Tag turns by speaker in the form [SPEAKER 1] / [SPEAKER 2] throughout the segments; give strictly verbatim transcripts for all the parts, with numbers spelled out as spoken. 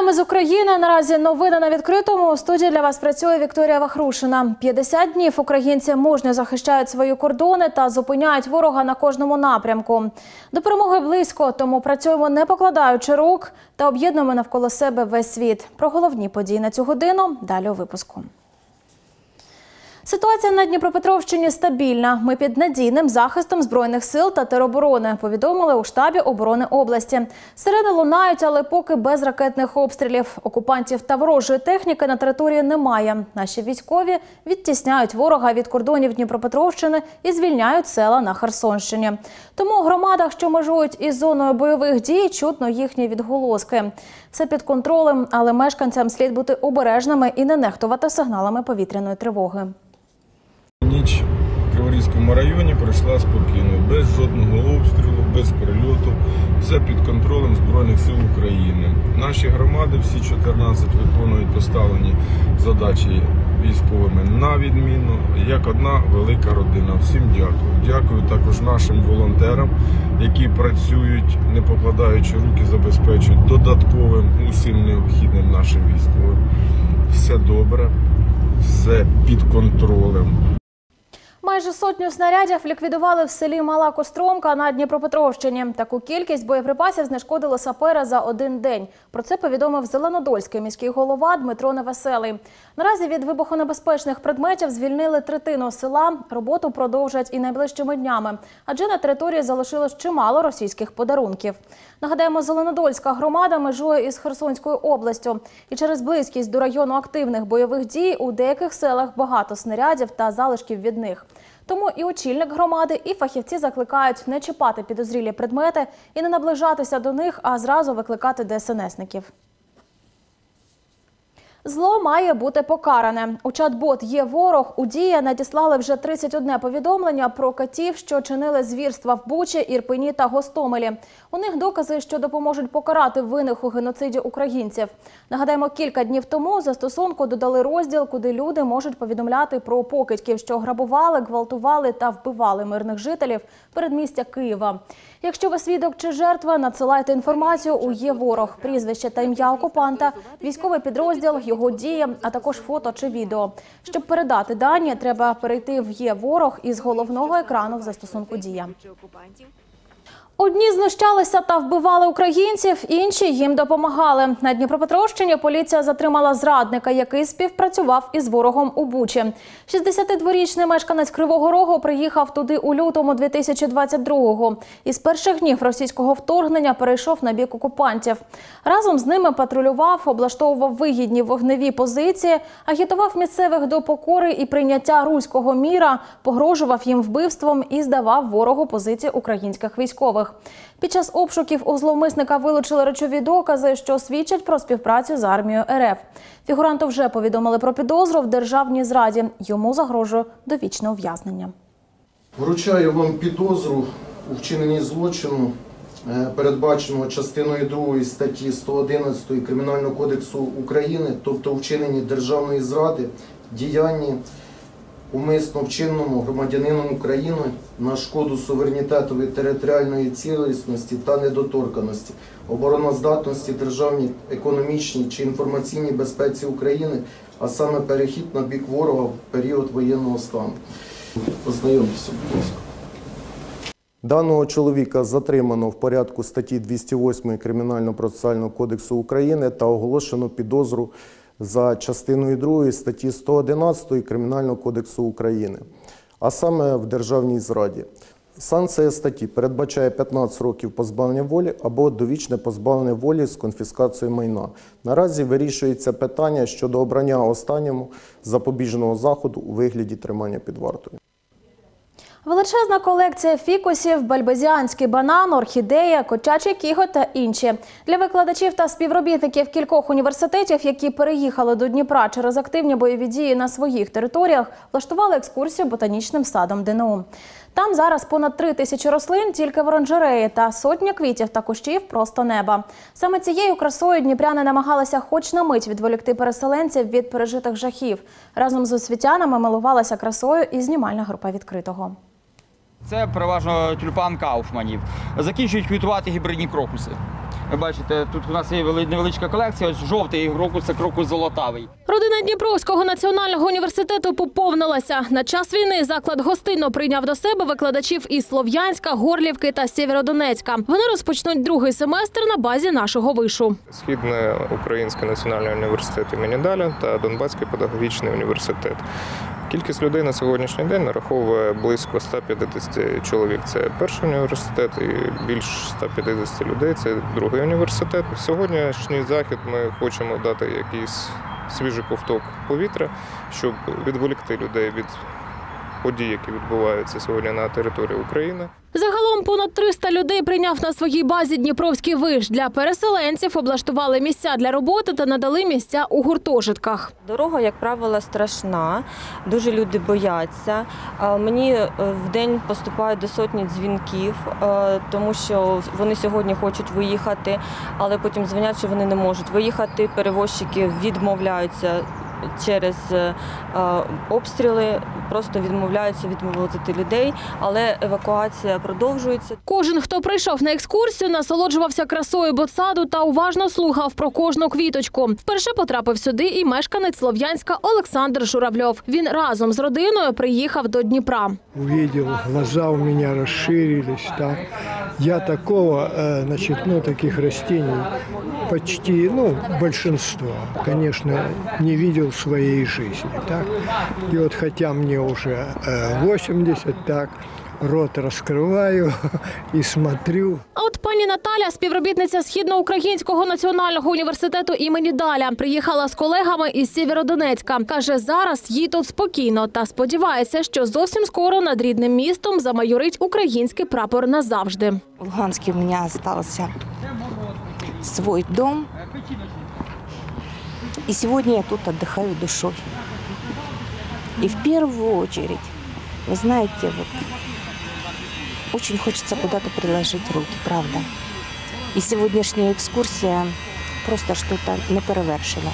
[SPEAKER 1] Новинами з України. Наразі новини на відкритому. У студії для вас працює Вікторія Вахрушина. п'ятдесят днів українці мужньо захищають свої кордони та зупиняють ворога на кожному напрямку. До перемоги близько, тому працюємо не покладаючи рук та об'єднуємо навколо себе весь світ. Про головні події на цю годину далі у випуску. Ситуація на Дніпропетровщині стабільна. Ми під надійним захистом Збройних сил та тероборони, повідомили у штабі оборони області. Сирени лунають, але поки без ракетних обстрілів. Окупантів та ворожої техніки на території немає. Наші військові відтісняють ворога від кордонів Дніпропетровщини і звільняють села на Херсонщині. Тому у громадах, що межують із зоною бойових дій, чутно їхні відголоски. Все під контролем, але мешканцям слід бути обережними і не нехтувати сигналами повітряної тривоги.
[SPEAKER 2] Ніч в Криворізькому районі пройшла спокійно, без жодного обстрілу, без прильоту, все під контролем Збройних сил України. Наші громади, всі чотирнадцять, виконують поставлені задачі військовими на відмінно, як одна велика родина. Всім дякую. Дякую також нашим волонтерам, які працюють, не покладаючи руки, забезпечують додатковим усім необхідним нашим військовим. Все добре, все під контролем.
[SPEAKER 1] Майже сотню снарядів ліквідували в селі Мала Костромка на Дніпропетровщині. Таку кількість боєприпасів знешкодили сапери за один день. Про це повідомив Зеленодольський міський голова Дмитро Невеселий. Наразі від вибухонебезпечних предметів звільнили третину села. Роботу продовжать і найближчими днями, адже на території залишилось чимало російських подарунків. Нагадаємо, Зеленодольська громада межує із Херсонською областю. І через близькість до району активних бойових дій у деяких селах багато снарядів та залишків від них. Тому і очільник громади, і фахівці закликають не чіпати підозрілі предмети і не наближатися до них, а зразу викликати де ес ен есників. Зло має бути покаране. У чат-бот «Є ворог» у Дія надіслали вже тридцять одне повідомлення про катів, що чинили звірства в Бучі, Ірпені та Гостомелі. У них докази, що допоможуть покарати винних у геноциді українців. Нагадаємо, кілька днів тому застосунку додали розділ, куди люди можуть повідомляти про покидьків, що грабували, гвалтували та вбивали мирних жителів передмістя Києва. Якщо ви свідок чи жертва, надсилайте інформацію у «Є ворог», прізвище та ім'я окупанта, військовий підрозділ, його дії, а також фото чи відео. Щоб передати дані, треба перейти в «Є ворог» із головного екрану в застосунку «Дія». Одні знущалися та вбивали українців, інші їм допомагали. На Дніпропетровщині поліція затримала зрадника, який співпрацював із ворогом у Бучі. шістдесятидворічний мешканець Кривого Рогу приїхав туди у лютому дві тисячі двадцять другого. Із перших днів російського вторгнення перейшов на бік окупантів. Разом з ними патрулював, облаштовував вигідні вогневі позиції, агітував місцевих до покори і прийняття руського міра, погрожував їм вбивством і здавав ворогу позиції українських військових. Під час обшуків у зловмисника вилучили речові докази, що свідчать про співпрацю з армією ер еф. Фігуранту вже повідомили про підозру в державній зраді. Йому загрожує довічне ув'язнення.
[SPEAKER 3] Вручаю вам підозру у вчиненні злочину, передбаченого частиною другої статті сто одинадцять Кримінального кодексу України, тобто у вчиненні державної зради, діянні умисно вчиненому громадянином України на шкоду суверенітетової територіальної цілісності та недоторканності, обороноздатності, державній, економічній чи інформаційній безпеці України, а саме перехід на бік ворога в період воєнного стану. Ознайомтеся, будь ласка. Даного чоловіка затримано в порядку статті двісті восьмої Кримінально-процесуального кодексу України та оголошено підозру за частиною другої статті сто одинадцять Кримінального кодексу України, а саме в державній зраді. Санкція статті передбачає п'ятнадцять років позбавлення волі або довічне позбавлення волі з конфіскацією майна. Наразі вирішується питання щодо обрання останньому запобіжного заходу у вигляді тримання під вартою.
[SPEAKER 1] Величезна колекція фікусів, бальбезіанський банан, орхідея, котячий кіготь та інші. Для викладачів та співробітників кількох університетів, які переїхали до Дніпра через активні бойові дії на своїх територіях, влаштували екскурсію ботанічним садом де ен у. Там зараз понад три тисячі рослин тільки в оранжереї та сотня квітів та кущів просто неба. Саме цією красою дніпряни намагалися хоч на мить відволікти переселенців від пережитих жахів. Разом з освітянами милувалася красою і знімальна група «Відкритого».
[SPEAKER 4] Це переважно тюльпан Кауфманів. Закінчують квітувати гібридні крокуси. Ви бачите, тут у нас є невеличка колекція, ось жовтий крокус – це крокус золотавий.
[SPEAKER 1] Родина Дніпровського національного університету поповнилася. На час війни заклад гостинно прийняв до себе викладачів із Слов'янська, Горлівки та Сєвєродонецька. Вони розпочнуть другий семестр на базі нашого вишу.
[SPEAKER 5] Східний Український національний університет імені Даля та Донбаський педагогічний університет. Кількість людей на сьогоднішній день нараховує близько ста п'ятдесят чоловік. Це перший університет, і більш ста п'ятдесят людей – це другий університет. Сьогоднішній захід ми хочемо дати якийсь свіжий ковток повітря, щоб відволікти людей від подій, які відбуваються сьогодні на території України.
[SPEAKER 1] Загалом понад триста людей прийняв на своїй базі Дніпровський виш. Для переселенців облаштували місця для роботи та надали місця у гуртожитках.
[SPEAKER 6] Дорога, як правило, страшна, дуже люди бояться. Мені в день поступають до сотні дзвінків, тому що вони сьогодні хочуть виїхати, але потім дзвонять, що вони не можуть виїхати. Перевозчики відмовляються через обстріли, просто відмовляються відвозити людей, але евакуація продовжується.
[SPEAKER 1] Кожен, хто прийшов на екскурсію, насолоджувався красою ботсаду та уважно слухав про кожну квіточку. Вперше потрапив сюди і мешканець Слов'янська Олександр Журавльов. Він разом з родиною приїхав до Дніпра.
[SPEAKER 7] Увидел, глаза у меня расширились, так. Я такого, значит, ну, таких растений почти, ну, большинство, конечно, не видел в своей жизни, так. И вот хотя мне уже восемьдесят, так, рот розкриваю і смотрю.
[SPEAKER 1] А от пані Наталя, співробітниця Східноукраїнського національного університету імені Даля, приїхала з колегами із Сєвєродонецька. Каже, зараз їй тут спокійно та сподівається, що зовсім скоро над рідним містом замайорить український прапор назавжди.
[SPEAKER 8] В Луганске у меня остался свой дом, и сегодня я тут отдыхаю душой. И в первую очередь, вы знаете, вот, очень хочется куда-то приложить руки, правда. И сегодняшняя экскурсия просто что-то неперевершено.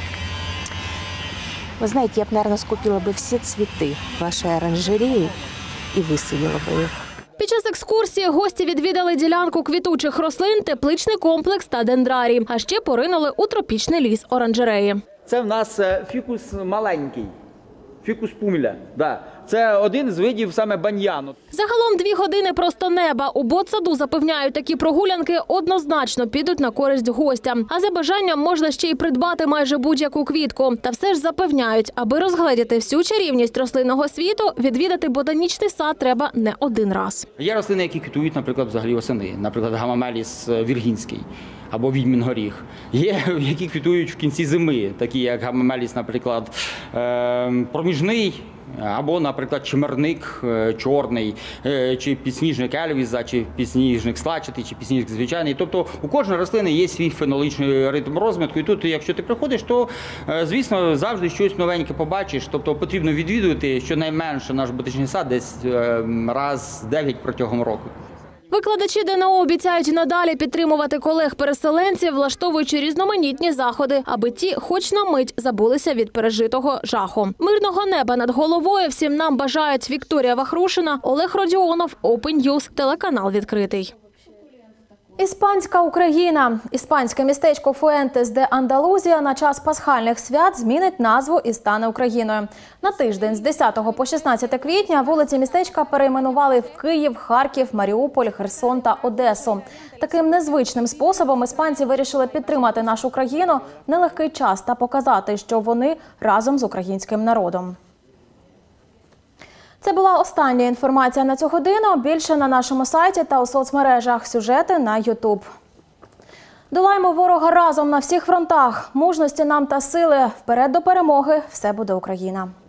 [SPEAKER 8] Вы знаете, я бы, наверное, скупила бы все цветы в вашей оранжерее и высадила бы их.
[SPEAKER 1] Під час екскурсії гості відвідали ділянку квітучих рослин, тепличний комплекс та дендрарій. А ще поринули у тропічний ліс оранжереї.
[SPEAKER 4] Це в нас фікус маленький, фікус пумля. Да. Це один з видів саме баньяну.
[SPEAKER 1] Загалом дві години просто неба. У ботсаду запевняють, такі прогулянки однозначно підуть на користь гостям. А за бажанням можна ще й придбати майже будь-яку квітку. Та все ж запевняють, аби розгледіти всю чарівність рослинного світу, відвідати ботанічний сад треба не один раз.
[SPEAKER 4] Є рослини, які квітують, наприклад, взагалі восени. Наприклад, гамамеліс віргінський або відьмін горіх. Є, які квітують в кінці зими, такі як гамамеліс, наприклад, проміжний, або, наприклад, чимерник чорний, чи підсніжник ельвіза, чи підсніжник слачатий, чи підсніжник звичайний. Тобто у кожної рослини є свій фенолічний ритм розвитку. І тут, якщо ти приходиш, то, звісно, завжди щось новеньке побачиш. Тобто потрібно відвідувати щонайменше наш ботанічний сад десь раз дев'ять протягом року.
[SPEAKER 1] Викладачі ДНУ обіцяють надалі підтримувати колег-переселенців, влаштовуючи різноманітні заходи, аби ті хоч на мить забулися від пережитого жаху. Мирного неба над головою всім нам бажають Вікторія Вахрушина, Олег Родіонов, Open News, телеканал «Відкритий». Іспанська Україна. Іспанське містечко Фуентес де Андалузія на час пасхальних свят змінить назву і стане Україною. На тиждень з десятого по шістнадцяте квітня вулиці містечка перейменували в Київ, Харків, Маріуполь, Херсон та Одесу. Таким незвичним способом іспанці вирішили підтримати нашу країну в нелегкий час та показати, що вони разом з українським народом. Це була остання інформація на цю годину. Більше на нашому сайті та у соцмережах. Сюжети на ютуб. Долаємо ворога разом на всіх фронтах. Мужності нам та сили. Вперед до перемоги. Все буде Україна.